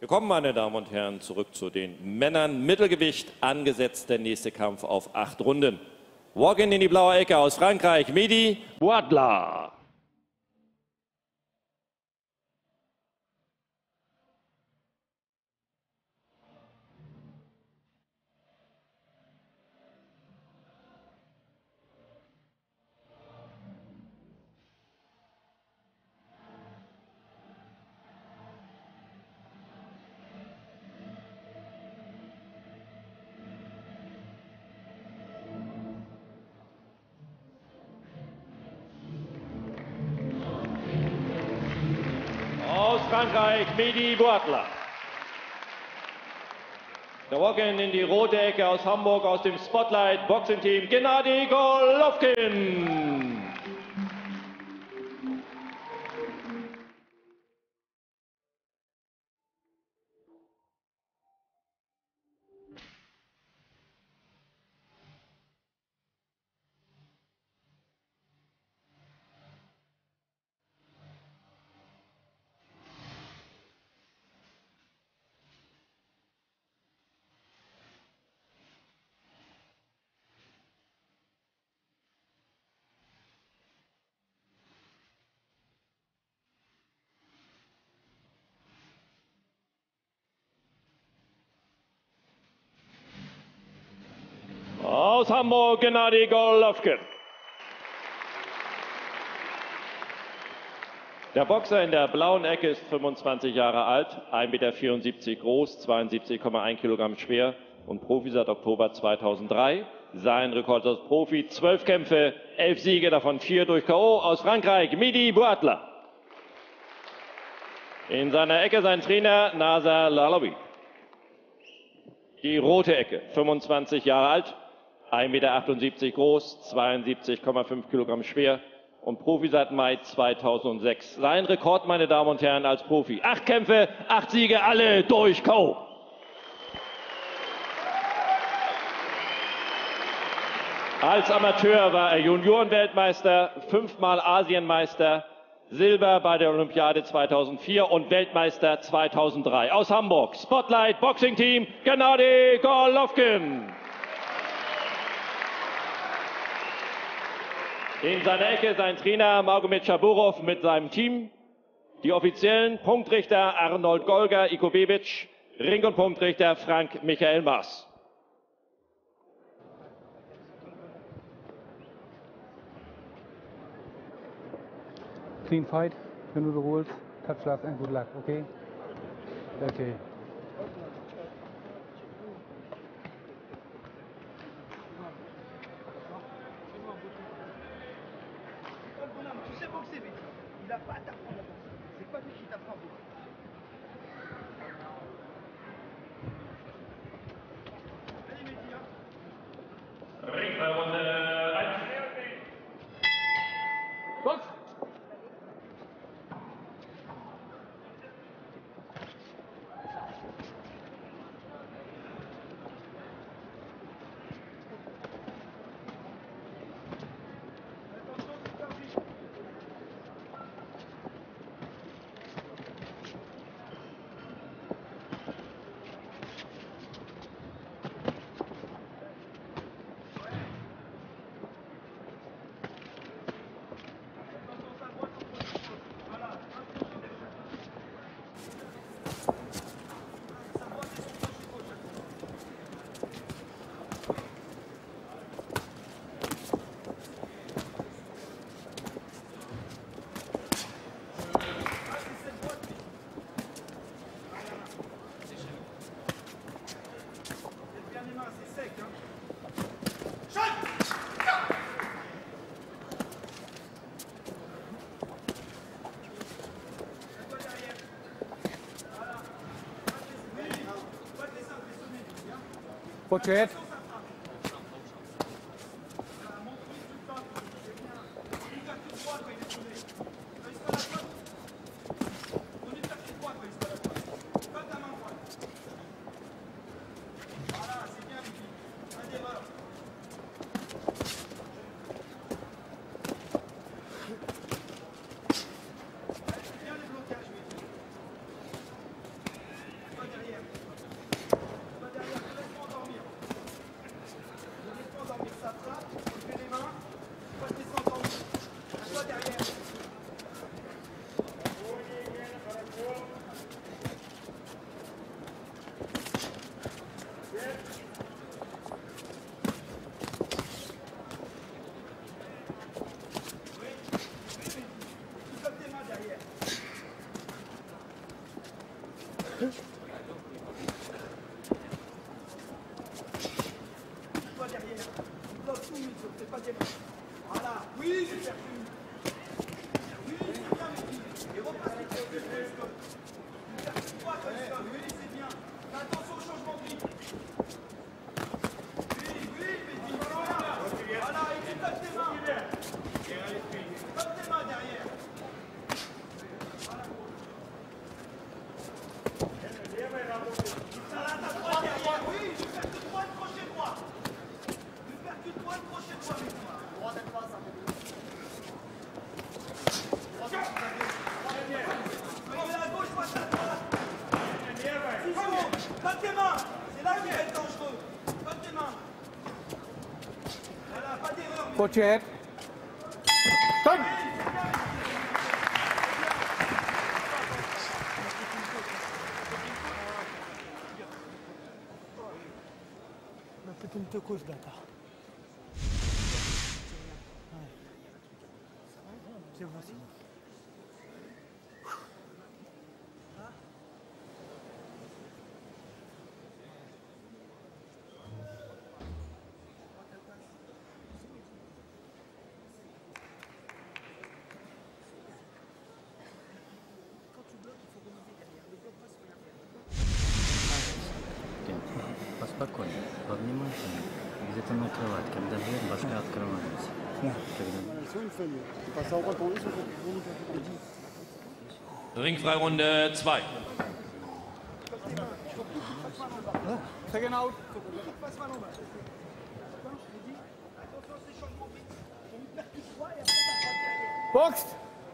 Wir kommen, meine Damen und Herren, zurück zu den Männern. Mittelgewicht angesetzt, der nächste Kampf auf 8 Runden. Walk-in in die blaue Ecke aus Frankreich, Mehdi Bouatla. Aus Frankreich, Mehdi Bouatla. Der Walk-in in die rote Ecke aus Hamburg, aus dem Spotlight Boxing Team, Gennady Golovkin. Aus Hamburg, Gennady Golovkin. Der Boxer in der blauen Ecke ist 25 Jahre alt, 1,74 Meter groß, 72,1 Kilogramm schwer und Profi seit Oktober 2003. Sein Rekord als Profi: 12 Kämpfe, 11 Siege, davon 4 durch K.O. Aus Frankreich, Mehdi Bouatla. In seiner Ecke sein Trainer Nasser Lalaoui. Die rote Ecke, 25 Jahre alt, 1,78 Meter groß, 72,5 Kilogramm schwer und Profi seit Mai 2006. Sein Rekord, meine Damen und Herren, als Profi: 8 Kämpfe, 8 Siege, alle durch K.O. Als Amateur war er Juniorenweltmeister, 5-mal Asienmeister, Silber bei der Olympiade 2004 und Weltmeister 2003. Aus Hamburg, Spotlight Boxing Team, Gennady Golovkin. In seiner Ecke sein Trainer Magomed Schaburov mit seinem Team. Die offiziellen Punktrichter Arnold Golger, Iko Bebic, Ring- und Punktrichter Frank Michael Maas. Clean fight, you know the rules, touch gloves and good luck, okay? Okay. Tu sais boxer, mais il n'a pas à t'apprendre à boxer. C'est pas lui qui t'apprend à boxer. Allez, Mehdi, hein. Box! Watch your head. attention, Mitchell, c'est pas des mains. Voilà, oui, j'ai perdu. Oui, c'est bien, Mitchell. Et repasse les pieds, Colescott. Tu perds tout droit, Colescott. Oui, c'est bien. Fais attention au changement de rythme. Oui, Mitchell, voilà. Voilà, et tu tapes tes mains. Tape tes mains derrière. Voilà. Ça là, ta droite derrière. Oui, tu perds tout droit, le crochet droit. Tu perds tout droit, le crochet droit, avec toi. Droite et face, ça fait deux. Mais à gauche, passe à droite. 6 secondes. Tape tes mains. C'est là qui va être dangereux. Tape tes mains. Voilà, pas d'erreur. Coach Ed. Time. C'est une teco, ce bâtard. Ouais. C'est bon, c'est bon. Поспокойнее, повнимательнее. Где-то накрывать, когда дверь, башка открывается. Ringfreirunde 2. Second out. Boxed.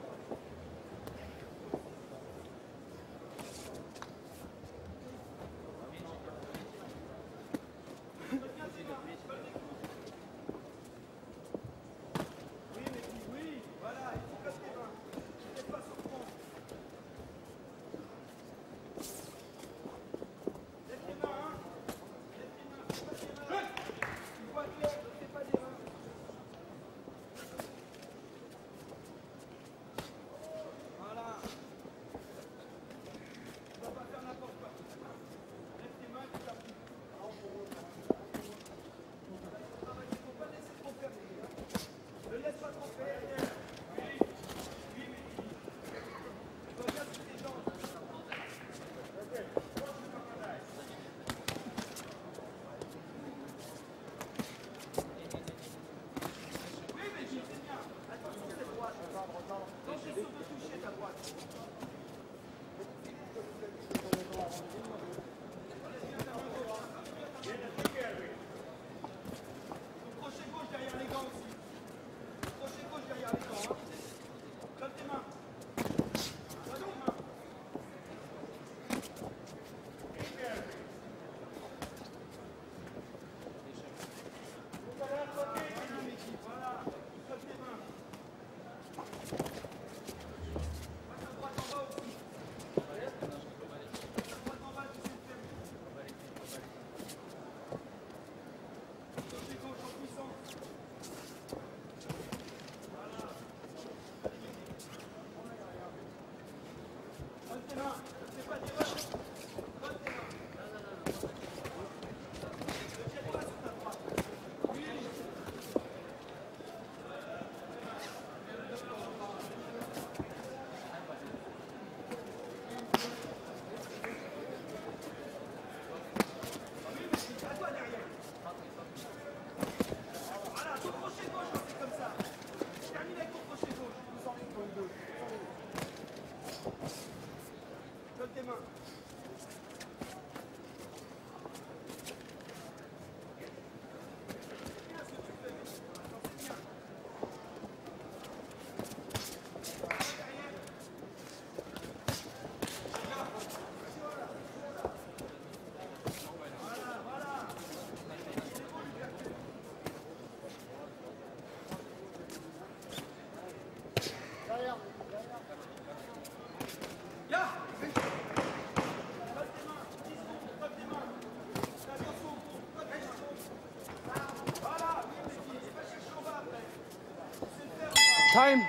Time.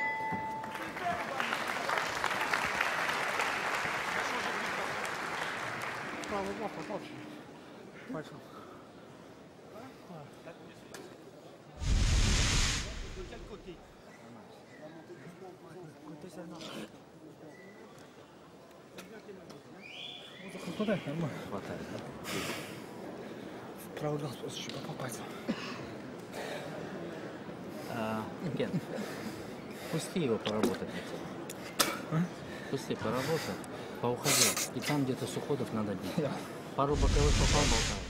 Хватает, нормально. Хватает, да? Правый глаз просто еще по пальцам. Кен, пусти его поработать. Пусти поработать, поуходи. И там где-то с уходов надо бить. Пару боковых попал, болтает.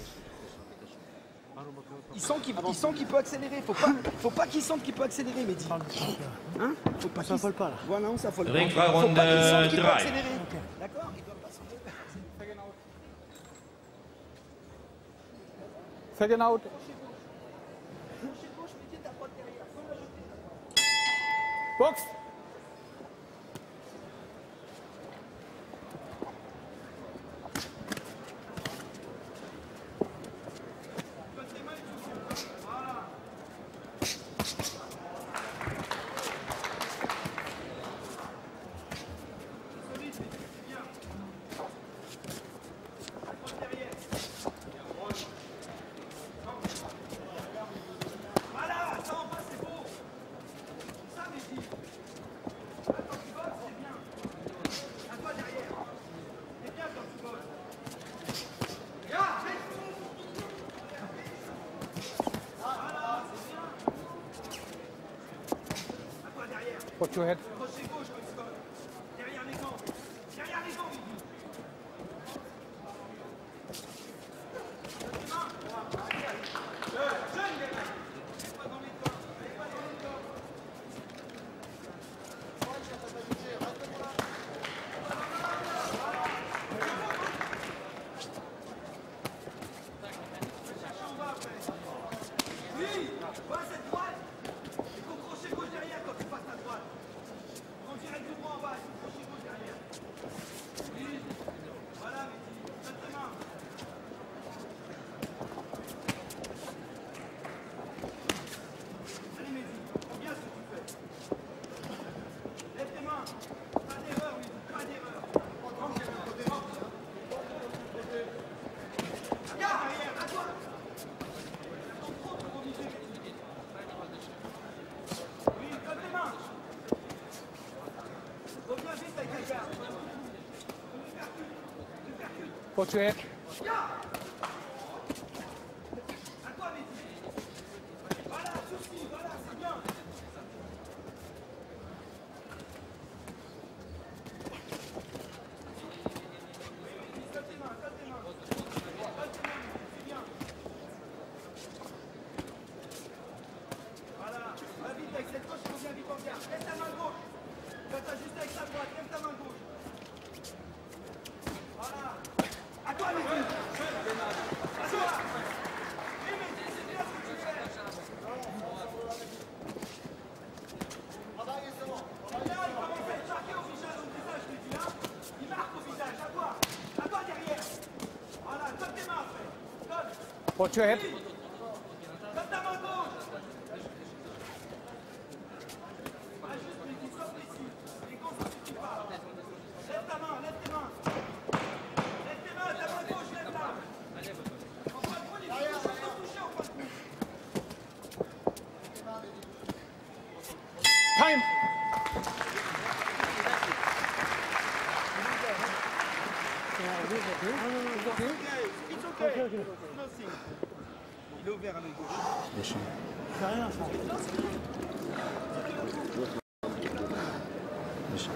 Il sent qu'il peut accélérer. Faut pas qu'il sente qu'il peut accélérer, Mehdi. Hein? Faut pas qu'il s'affole pas là. Voilà, on s'affole pas. Ringfrei Faut Runde pas qu'il sente qu'il peut 3. accélérer. D'accord? Il doit pas s'en aller. Second out. Box. Voilà, ça en bas c'est beau. Ça, Mehdi. Quand tu voles, c'est bien. À toi derrière. C'est bien quand tu voles. Ya, reste. Voilà, c'est bien. À toi derrière. Watch your head. Crochet gauche quand tu voles. Derrière les gants. Derrière les gants, Mehdi. Oui, voilà cette droite. Il faut crochet gauche derrière quand tu passes ta droite. On dirait tout droit en bas, il faut crochet gauche derrière. Oui, voilà, Mehdi. Donne tes mains. Allez, Mehdi, prends bien ce que tu fais. Lève tes mains. Pas d'erreur, Mehdi, pas d'erreur. Regarde derrière, à toi. Oui, donne tes mains. Reviens vite avec la garde. Tu percutes. Watch your head. À toi, Mehdi. Voilà, souci, voilà, c'est bien. Donne tes mains. Donne tes mains, c'est bien. Voilà, va vite avec cette gauche, reviens vite en garde. Lève ta main gauche. Tu vas t'ajuster avec ta droite, lève ta main gauche. Voilà. À toi, Mehdi. À toi. Oui, Mehdi, c'est bien ce que tu fais. Là, il commence à être marqué au visage, Mehdi, hein. Il marque au visage, à toi. À toi derrière. Voilà, donne tes mains après. Donne. Watch your head. Donne ta main gauche. Ah, juste, Mehdi, sors d'ici. Les gants, ça suffit pas. Lève ta main, lève tes mains. Lève tes mains, ta main gauche, lève-la. En point de coude, il faut toucher en point de coude. Time. It's okay. Nothing. Il est ouvert à l'œil gauche. Déchant. Déchant.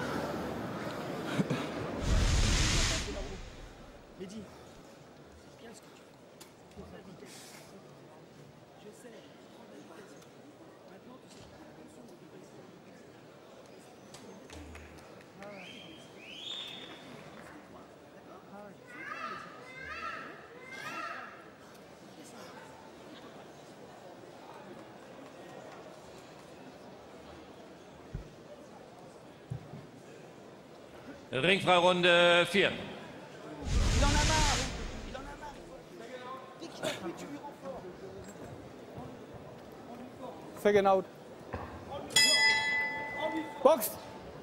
Mehdi, c'est bien ce que tu fais. Prends de la vitesse. Je sais, prends de la vitesse. Maintenant, tu sais faire attention aux vitesses. Ringfrei Runde 4. Il en a marre. Il en a marre. Dès qu'il appuie, tu lui renforces. Second out. Box.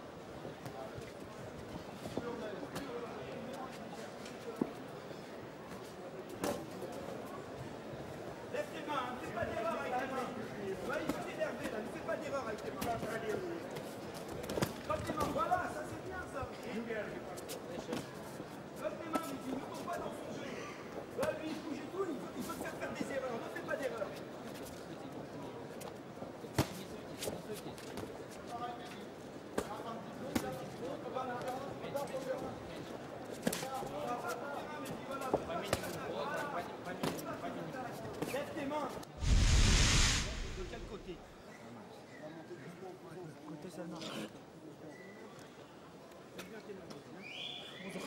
Lève tes mains, ne fais pas d'erreur avec tes mains. Ouais, il faut t'énerver là, ne fais pas d'erreur avec tes mains. Donne tes mains, voilà, ça c'est bien ça. Donne tes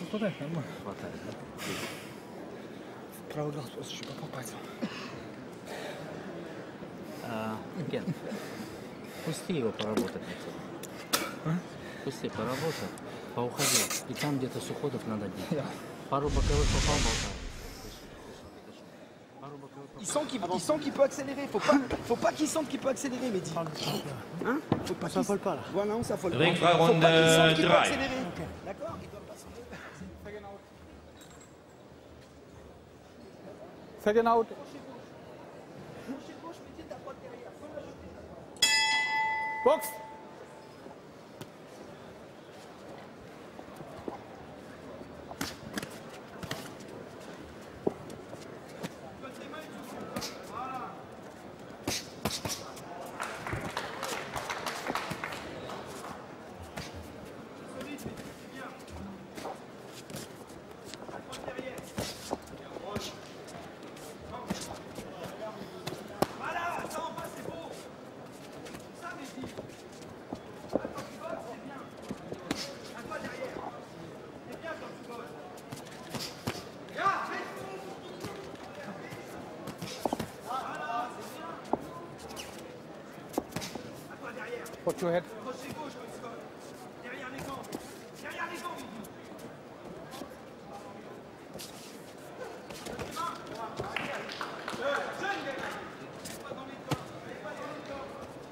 Хватает, нормально. Хватает, да? Правый глаз просто чуть попался. Ген, пусти его поработать отсюда. Пусти поработать, поуходи. И там где-то с уходов надо делать. Пару боковых попал, болтай. Пару боковых попал. Il sent qu'il peut accélérer. Faut pas qu'il sente qu'il peut accélérer, Mehdi. Hein? Faut pas ça vole pas là. Voilà, non, ça vole pas. Ringfrei Faut pas qu'il sente qu'il peut Runde 3. accélérer. D'accord? Il doit pas sentir. Second out. Box. Voilà, ça en bas, c'est beau. Ça, Mehdi. Quand tu voles, c'est bien. À toi derrière. C'est bien quand tu voles. Regarde, voilà, c'est bien. À toi derrière. Watch your head. Crochet gauche, Scott. Derrière les gants. Derrière les gants, Mehdi. Jeune, gamin. Pas dans les gants. Allez pas dans les gants.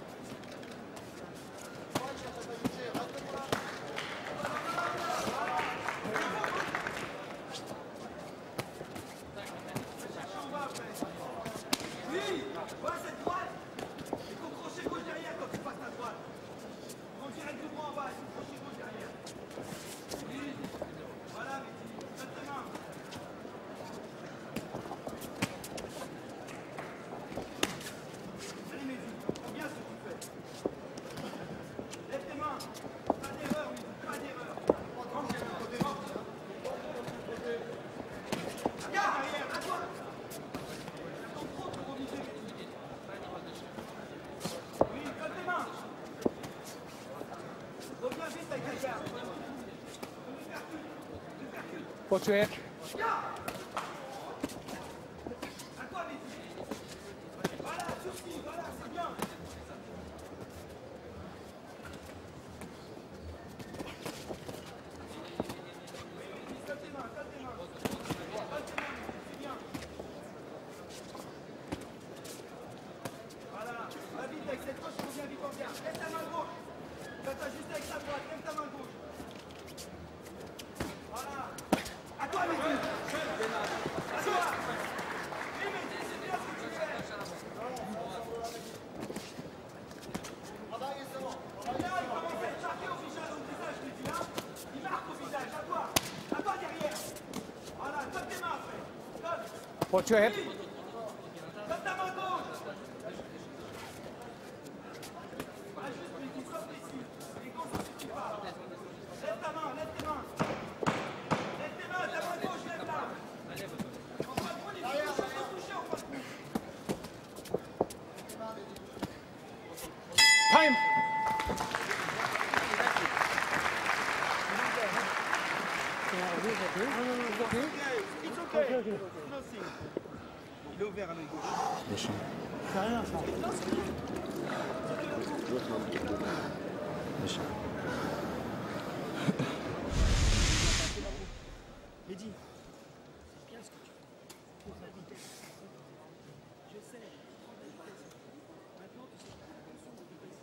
Oui, voilà cette droite. Et ton crochet gauche derrière quand tu passes ta droite. On dirait tout droit en bas, et ton crochet gauche derrière. Oui, voilà, Mehdi. Donne tes mains. Allez, Mehdi, prends bien ce que tu fais. Lève tes mains. Pas d'erreur, Mehdi, pas d'erreur. Regarde derrière, à toi. Ton trop pour viser, Mehdi. Oui, donne tes mains. Reviens vite avec la garde. Ne percute. Watch your head. À toi, Mehdi. Voilà, sursis, voilà, c'est bien. Donne tes mains, donne tes mains. Donne tes mains, Mehdi, c'est bien. Voilà, va vite avec cette gauche, reviens vite en garde. Lève ta main gauche. Va t'ajuster avec ta droite, lève ta main gauche. Voilà. À toi, Mehdi. À toi. Oui, Mehdi, c'est bien ce que tu fais. Là, il commence à être marqué au visage, Mehdi, là. Il marque au visage, à toi. À toi derrière. Voilà, donne tes mains après. Donne. Watch your head. Donne ta main gauche. Ajuste, Mehdi, sois précis. Les gants, ça suffit pas. Lève ta main, lève tes mains. Lève tes mains, ta main gauche, lève-la. En fin de compte, il faut toucher en fin de compte. Time. It's okay. Nothing. Il est ouvert à l'œil gauche. Дышим. Дышим. Mehdi, c'est bien ce que tu fais. Prends la vitesse. Je sais, prends la vitesse. Maintenant, tu sais faire attention aux vitesses.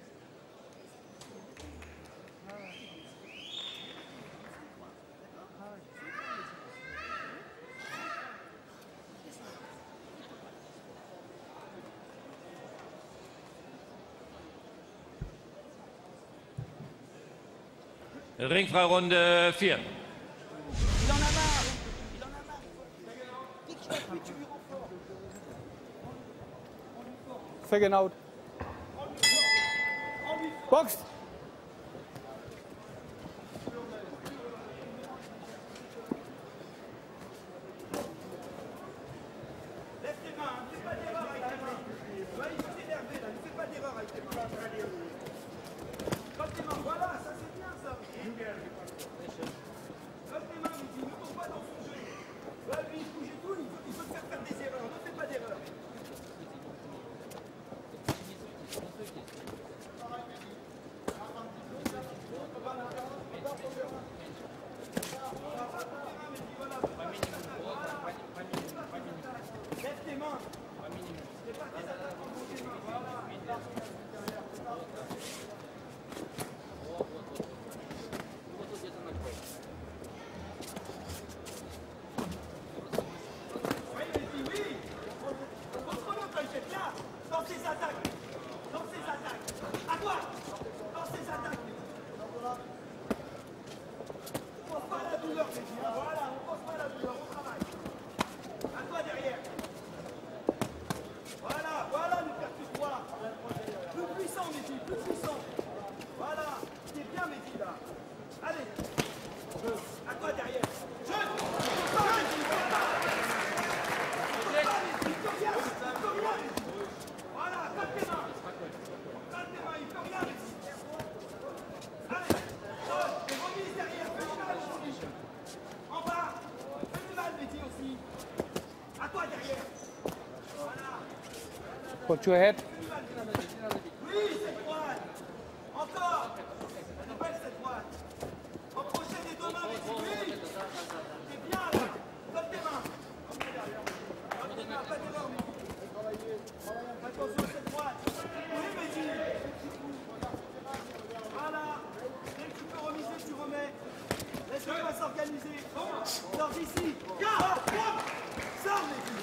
Ringfrei Runde 4. Il en a marre. Il en a marre. Pique-le, mais tu lui rends fort. Second out. Box. Lève tes mains, ne fais pas d'erreur avec tes mains. Tu vas aller t'énerver là, ne fais pas d'erreur avec tes mains. Donne tes mains, voilà, ça c'est bien ça. Donne tes mains mains. Prépare tes attaques en gros tes mains. Voilà. Oui, Mehdi, oui. Contrôle-le quand il jette là. Dans ses attaques. Dans ses attaques. À toi. Dans ses attaques. On pense pas à la douleur, Mehdi. Voilà, on pense pas à la douleur. On travaille. À toi derrière. Voilà, voilà le percus droit. Plus puissant, Mehdi, plus puissant. Voilà. T'es bien, Mehdi, là. Allez. À toi derrière. Jeune. Voilà, colle tes mains. Colle tes mains, il peut rien, Mehdi. Allez, et remise derrière, fais du mal aussi. En bas, fais du mal, Mehdi aussi. À toi derrière. Voilà. Put your head. Oui, cette droite. Encore. Elle est belle cette droite. Approchez les deux mains, Mehdi. Oui. T'es bien là. Colle tes mains. Colle tes mains, pas d'erreur, Mehdi. Attention cette droite. Oui, Mehdi. Voilà. Dès que tu peux remiser, tu remets. Laisse-le pas s'organiser. Sors d'ici. Sors, Mehdi.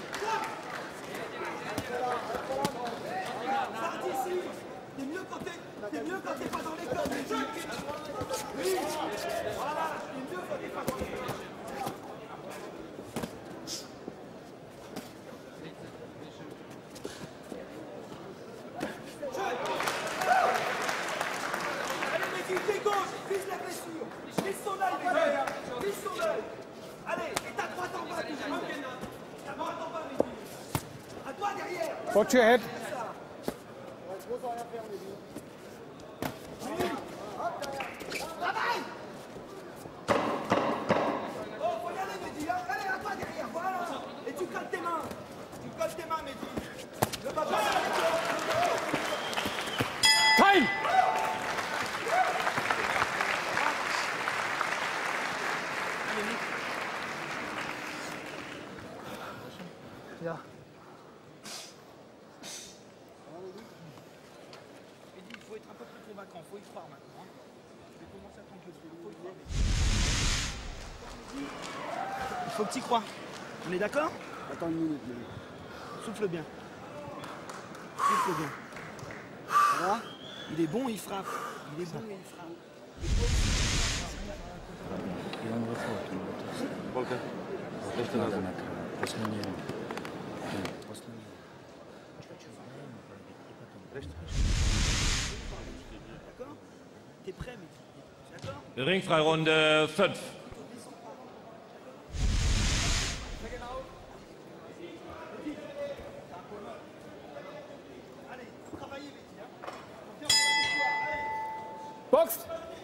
Sors d'ici. T'es mieux quand t'es pas dans les codes, Mehdi. Oui. Voilà. T'es mieux quand t'es pas dans les codes. Allez, Mehdi, pied gauche, vise la blessure. Vise son œil, Mehdi. Vise son œil. Allez, et ta droite en bas, toujours. Ta droite en bas, Mehdi. À toi derrière. Put your head. Travaille. Oh, faut y aller, Mehdi. Hein. Allez, à toi derrière. Voilà. Et tu colles tes mains. Tu colles tes mains, Mehdi. Le papa. Time. Ja. Mehdi, il faut être un peu plus convaincant. Il faut y croire maintenant. Hein. Je vais commencer à t'engueuler. Il faut y croire. Il faut que tu y crois. On est d'accord? Attends une minute, Mehdi. Souffle bien. Souffle bien. Ça va? Il est bon, il frappe. Il est bon et il frappe. И он выходит. Сколько? Вот это надо накрывать. После него. После него. D'accord? T'es prêt, Mehdi? D'accord? Ringfreirunde 5. Allez, travaillez, Mehdi. Hein. Viens, on va aller voir. Allez. Box.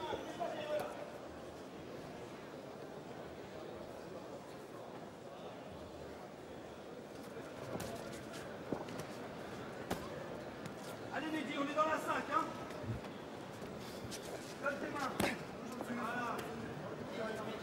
Allez, Mehdi, on est dans la 5, hein? Colle tes mains. Voilà.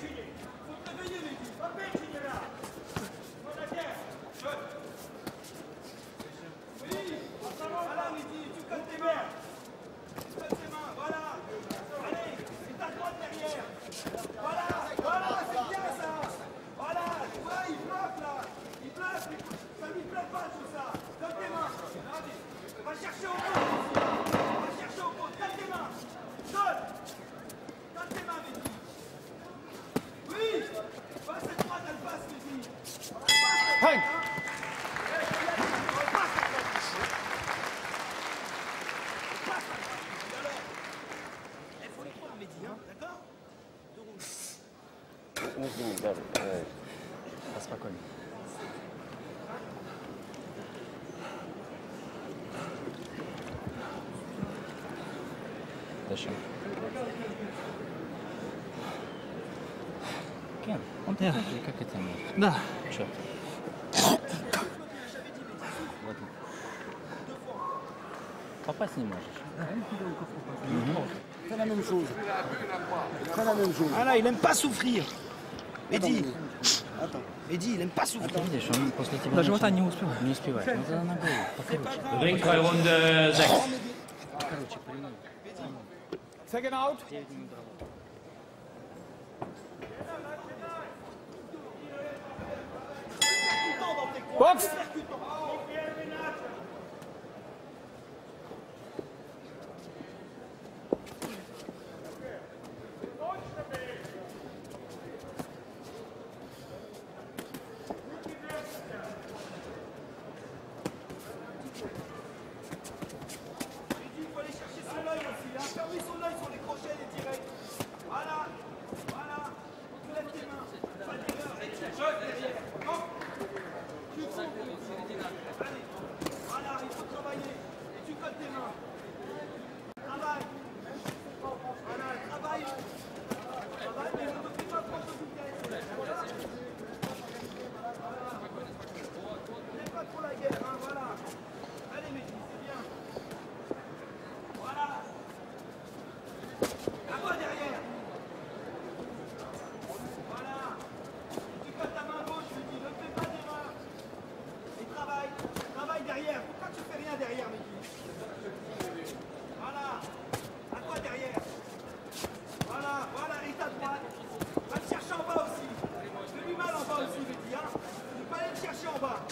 Julien. Faut te réveiller, Mehdi. Va perdre, Julien, là. Moi, la guerre. Oui. Voilà, Mehdi. Tu colles tes mains. Tu colles tes mains. Voilà. Allez. Et ta droite derrière. Voilà. Voilà, c'est bien ça. Voilà. Tu vois, il bloque, là. Il bloque. Ça lui plaît pas, tout ça. Colle tes mains. Va chercher au fond. Va chercher au fond. Colle tes mains. Colle. Colle tes mains, Mehdi. Oui. Va cette droite, elle passe, Mehdi. Time. Il faut les croire, Mehdi, hein, d'accord? Deux rouges. Спокойно. Дальше. Кен, он такой же, как это может. Да. Чё? Вот. Попасть не можешь. Fais la même chose. Fais la même chose. Ah là, il aime pas souffrir. Mehdi, Attends. Mehdi, il aime pas souffrir. Ты видишь, он после тебя Даже вот начинает- не успевает. Не успевает. Ну тогда ногой покруче. Ringfreirunde 6. Покруче, прими. Second out. 9 минут работы. Box. Il faut aller chercher son œil aussi. Hein. Fermez son œil sur les crochets, les directs. Voilà. Voilà. Tu lèves tes mains. Pas d'erreur. Et tu jettes derrière. Hop. Tu cours. Allez. Voilà, il faut travailler. Et tu colles tes mains. Travaille. Voilà, travaille. Travaille, mais ne te fais pas prendre de vitesse. Voilà. N'aie pas trop la guerre, hein. Voilà. Allez, Mehdi, c'est bien. Voilà. À toi derrière. Voilà. Tu colles ta main gauche, je dis, ne fais pas d'erreur. Et travaille. Travaille derrière. Pourquoi tu fais rien derrière, Mehdi? Voilà. À toi derrière. Voilà, voilà, et ta droite. Va le chercher en bas aussi. Fais-lui mal en bas aussi, Mehdi, hein. Tu peux aller le chercher en bas.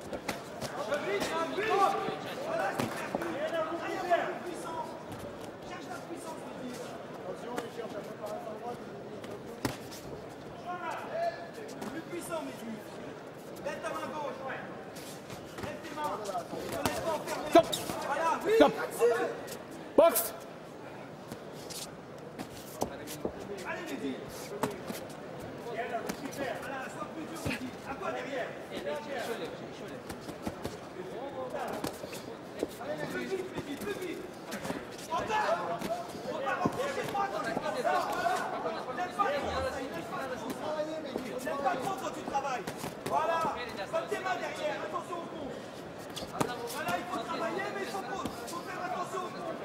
Voilà, c'est perdu. Rien de plus puissant. Cherche la puissance, Mehdi. Plus puissant, Mehdi. Lève ta main gauche. Lève tes mains. Ne laisse pas enfermer. Stop. Voilà, oui, Stop. là-dessus. Box. Allez, Mehdi. Voilà, sois plus dur, Mehdi. À toi derrière. Allez, plus vite, Mehdi, plus vite. On part. On part en crochet droit quand tu fais ça. N'aime pas trop, n'aime pas trop quand tu travailles. Voilà. Comme tes mains derrière, attention au fond. Voilà, il faut travailler, mais il faut faire attention au fond.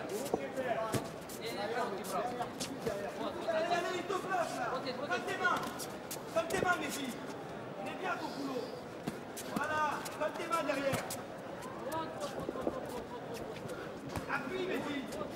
Allez, allez, il te bloque là. Comme tes mains, Mehdi. Il est bien ton boulot. Voilà, comme tes mains derrière. Appuie, Mehdi.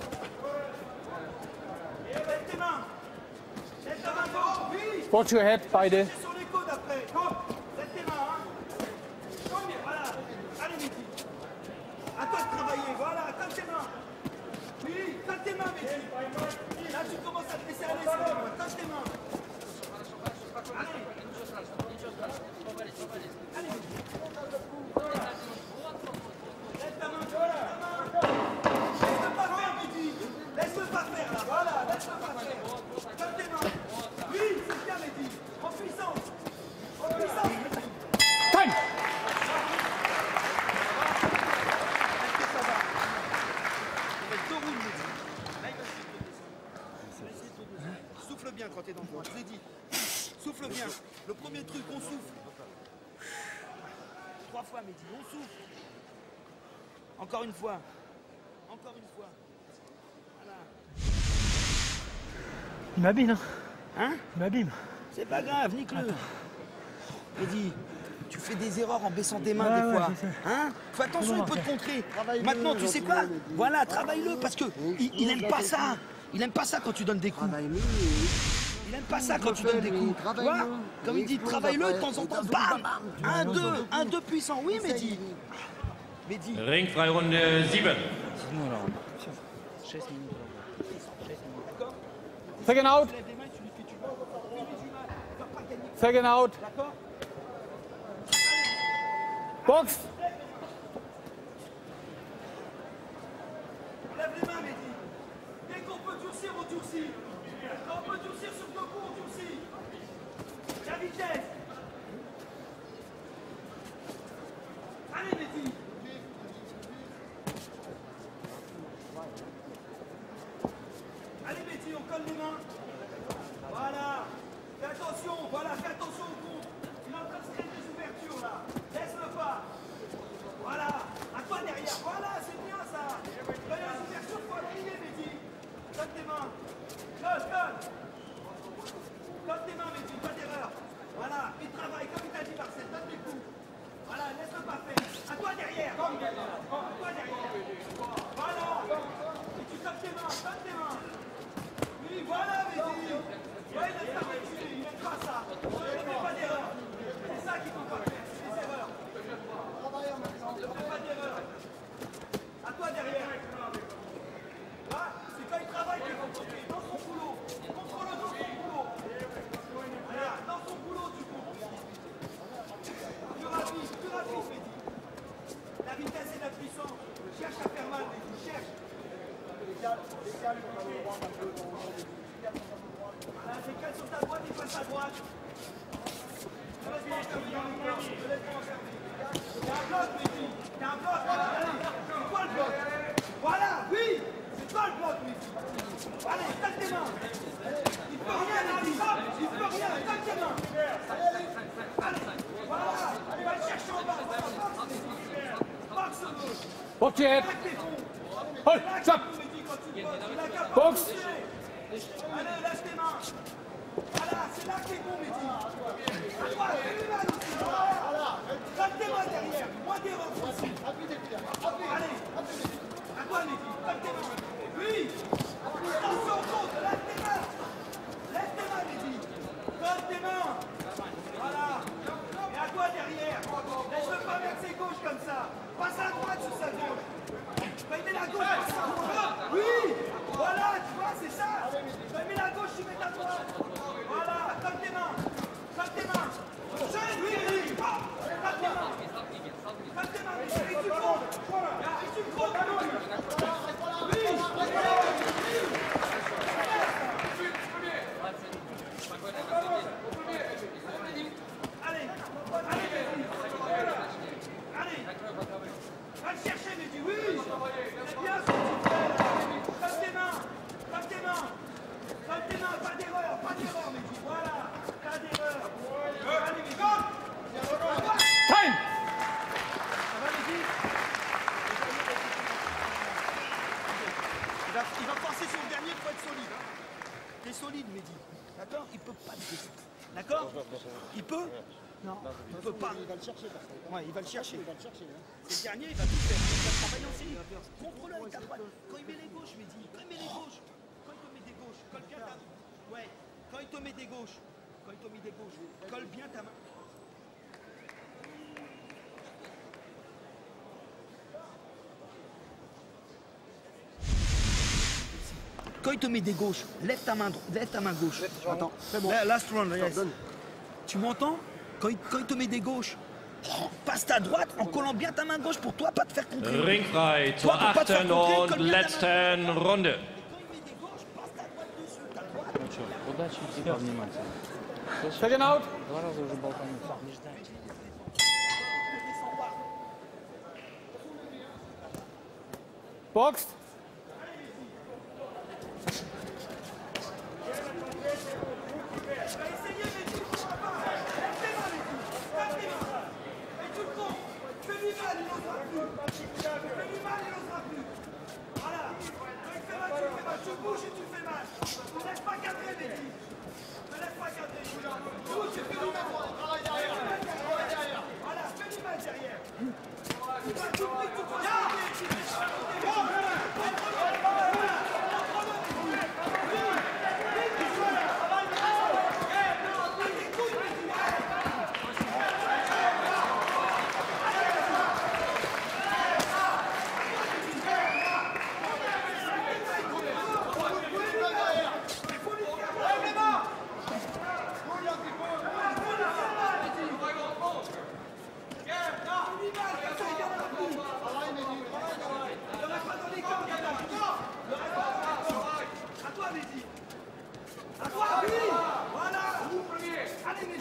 Et lève tes mains. Lève ta main gauche, oui. Watch your head, beide. C'est sur les côtes après. Hop, lève tes mains, hein. Voilà. Allez, Mehdi. À toi de travailler. Voilà, comme tes mains. Oui, comme tes mains, Mehdi. Là, tu commences à te laisser aller sur les mains. Comme tes mains. Allez. Allez, Mehdi. Lève ta main, voilà. Laisse-le pas faire, Mehdi. Laisse-le pas faire, là. Voilà, laisse-le pas faire. Comme tes mains. Oui, c'est bien, Mehdi. En puissance. En puissance, Mehdi. Time. Est-ce que ça va? Il reste 2 roues, Mehdi. Là, il va essayer de te descendre. Souffle bien quand t'es dans le bois, je l'ai dit. Souffle bien. Le premier truc, on souffle. 3 fois, Mehdi, on souffle. Encore une fois. Encore une fois. Voilà. Il m'abîme, hein. Hein? Il m'abîme. C'est pas grave, nique-le. Mehdi, tu fais des erreurs en baissant tes mains des fois. Hein? Fais attention, il peut te contrer. Maintenant, tu sais quoi? Voilà, travaille-le parce que il aime pas ça. Il aime pas ça quand tu donnes des coups. Il aime pas ça quand tu donnes des coups. Tu vois? Comme il dit, travaille-le de temps en temps. Bam! 1-2 puissant. Oui, Mehdi. Mehdi. Ringfrei Runde 7. 6 минут работы. Second out. Second out. Box. Lève les mains, Mehdi. Dès qu'on peut durcir, on durcit. Quand on peut durcir sur 2 coups, on durcit. La vitesse. Allez, Mehdi. Allez, Mehdi, on colle les mains. Voilà. Fais attention, voilà, fais attention au coup. Il est en train de se créer des ouvertures, là. Laisse-le pas. Voilà. À toi derrière. Voilà, c'est bien, ça. Quand il y a les ouvertures, il faut appuyer, Mehdi. Donne tes mains. Donne. Donne tes mains, Mehdi, pas d'erreur. Voilà. Et travaille, comme il t'a dit, Marcel. Donne des coups. Voilà, laisse-le pas faire. À toi derrière. À toi derrière. Voilà. Et tu donnes tes mains. Donne tes mains. Oui, voilà, Mehdi. Ouais, il aime pas reculer, il n'aime pas ça. Il ne fait pas d'erreur. C'est ça qu'il ne faut pas faire, c'est des erreurs. Ne fais pas d'erreur. À toi derrière. Là, c'est quand il travaille qu'il faut compter. Dans son boulot. Contrôle-le dans son boulot. Voilà, dans son boulot, du coup. Plus rapide, Mehdi. La vitesse et la puissance. Cherche à faire mal, Mehdi, cherche. Voilà, décale sur ta droite et passe à droite. Ne laisse pas enfermer dans le bloc. Ne laisse pas enfermer. Il y a un bloc, Mehdi. Il y a un bloc. Voilà, allez. C'est quoi le bloc? Voilà, oui. C'est quoi le bloc, Mehdi? Allez, tape tes mains. Il peut rien, Mehdi. Il peut rien. Tape tes mains. Allez, voilà. Va le chercher en bas. Voilà, boxe, Mehdi. Boxe au gauche. Watch your head. Plaque tes fonds. Hold. Stop. Mehdi, quand tu bosses. Il a qu'à pas Boxe. toucher. Allez, lâche tes mains. Voilà, c'est là que t'es bon, Mehdi. À toi, fais-lui mal aussi. Voilà. Donne tes mains derrière. Moins d'erreurs aussi. Allez. À toi, Mehdi. Donne tes mains. Oui. Attention, compte. Lève tes mains. Lève tes mains, Mehdi. Donne tes mains. Voilà. Et à toi derrière. Laisse-le pas mettre ses gauches comme ça. Passe à droite sur sa gauche. Quand il met la gauche, passe à droite. Oui. Voilà, tu vois, c'est ça. Quand il met la gauche, tu mets ta droite. Voilà, donne tes mains. Donne tes mains. Oui, oui. Donne tes mains. Donne tes mains. Et tu comptes. Et tu comptes. Oui. Allez. Allez, Mehdi. Allez. Va le chercher, Mehdi. Oui. C'est bien ce que tu fais, là. Donne tes mains. Donne tes mains. Donne tes mains. Pas d'erreur, Mehdi. Voilà. Pas d'erreur. Allez, Mehdi. Time. Ça va, Mehdi? Il va penser sur le dernier, il faut être solide. Hein. T'es solide, Mehdi. D'accord? Il peut pas te descendre. D'accord? Il peut? Non, il peut pas. Il va le chercher. Ouais, il va le chercher. Il va le chercher. C'est le dernier, il va tout faire. Il va travailler aussi. Contrôle avec ta droite. Quand il met les gauches, Mehdi. Quand il met les gauches. Quand il te met des gauches. Colle bien ta main. Ouais. Quand il te met des gauches. Quand il te met des gauches. Colle bien ta main. Quand il te met des gauches, lève ta main gauche. Attends, c'est bon. Last round, yes. Donne. Tu m'entends? Quand il te met des gauches, passe ta droite en collant bien ta main gauche pour toi pas te faire contrer. Ringfrei zur 8. und letzten Runde. Quand il met des gauches, passe ta droite dessus, ta droite. Ну что, удачи, типа, внимательно. Second out. 2 раза уже болтанулся. Не ждать. Boxed. Tu bouges et tu fais mal. Ne laisse pas cadrer, Mehdi. Ne laisse pas cadrer.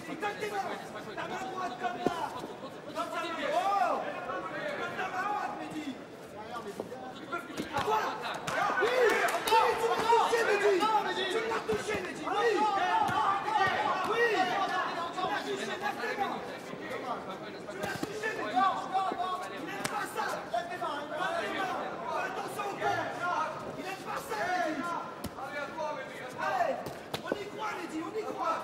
Mehdi, donne tes mains. Ta main droite comme là. Donne ta main. Oh. Donne ta main droite, Mehdi. À toi. Oui, tu l'as touché, Mehdi. Tu l'as touché, Mehdi. Oui. Oui. Tu l'as touché, lève tes mains. Tu l'as touché, Mehdi. Il n'aime pas ça. Lève tes mains. Fais attention au corps. Il n'aime pas ça, Mehdi. Allez, on y croit, Mehdi, on y croit.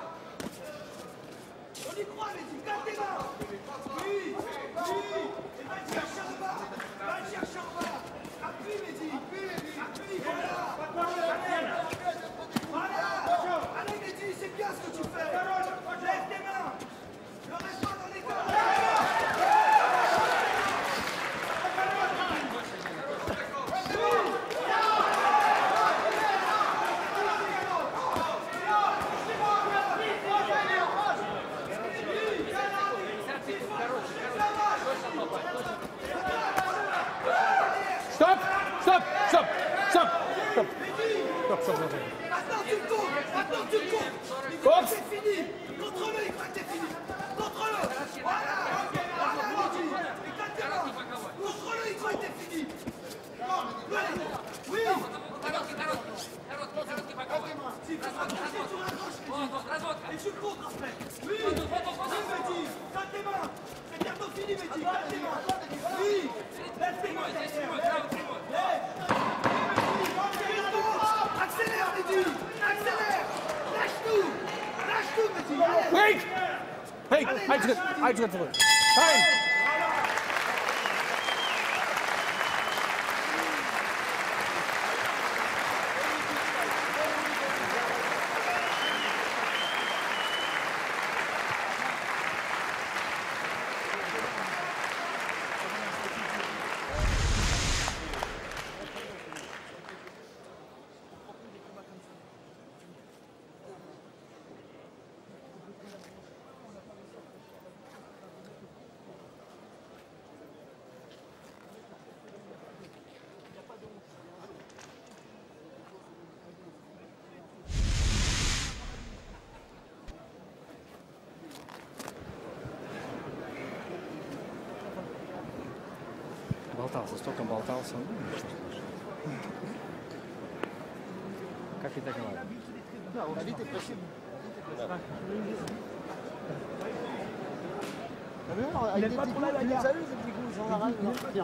On y croit, Mehdi, calme tes mains. Oui, oui. Et va le chercher en bas. Va le chercher en bas. Appuie, Mehdi. Appuie, voilà. Voilà. Allez, Mehdi, c'est bien ce que tu fais. Lève tes mains. Ne reste pas dans les corps. Stop! Stop! Stop! Stop! Stop! Stop! Maintenant tu le comptes. Maintenant tu le comptes. Il croit que c'est fini. Contre-le, il croit que c'est fini. Contre-le. Voilà. Voilà, Mehdi. Et calme tes mains. Contre-le, il croit que c'est fini. Oui. Si tu raccroches, et tu le comptes après. Oui. Oui, Mehdi. Calme tes mains. C'est bientôt fini, Mehdi. Calme tes mains. Oui. Lève tes mains derrière. Lève. Accélère, Mehdi. Accélère. Lâche-nous. Lâche-nous, Mehdi. Allez. Wait! Hey, Eintritt zurück. Time! Болтался, столько болтался. Как и договаривались. Il n'aime pas trop la bagarre. Salut, ces petits coups, j'en arrête. Il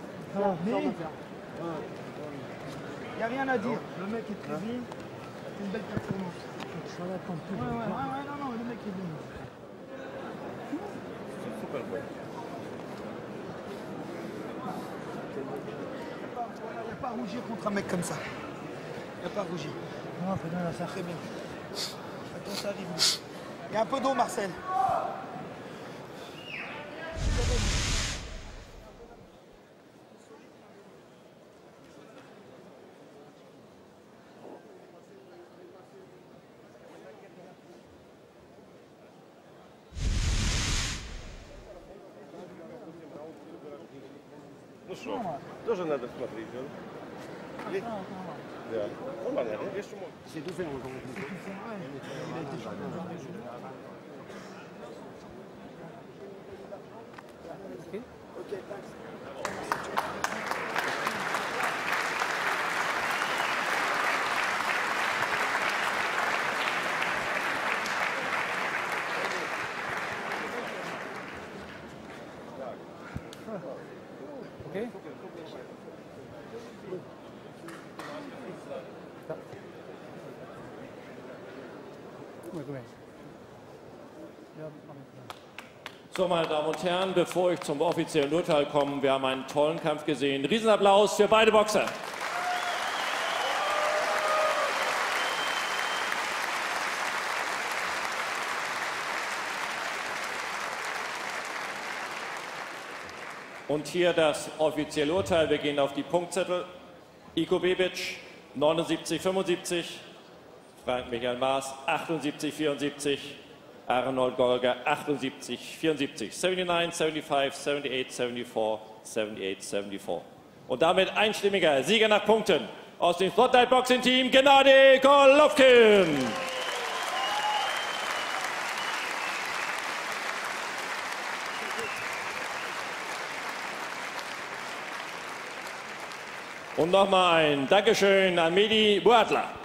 n'y a rien à dire. Le mec est très bon. C'est une belle performance. Non, le mec est bon. Il n'y a pas à rougir contre un mec comme ça. Il n'y a pas à rougir. Non, c'est bien, ça. Très bien. Attends, ça arrive. Il y a un peu d'eau, Marcel. Ну что, тоже надо смотреть, да? Да. Нормально, видишь, что можно. C'est tout fait encore. Okay? So, meine Damen und Herren, bevor ich zum offiziellen Urteil komme, wir haben einen tollen Kampf gesehen. Riesenapplaus für beide Boxer. Und hier das offizielle Urteil. Wir gehen auf die Punktzettel. Iko Bebic 79,75, Frank Michael Maas 78,74, Arnold Golger 78,74, 79, 75, 78, 74, 78, 74. Und damit einstimmiger Sieger nach Punkten aus dem Spotlight Boxing Team, Gennady Golovkin. Und nochmal ein Dankeschön an Mehdi Bouatla.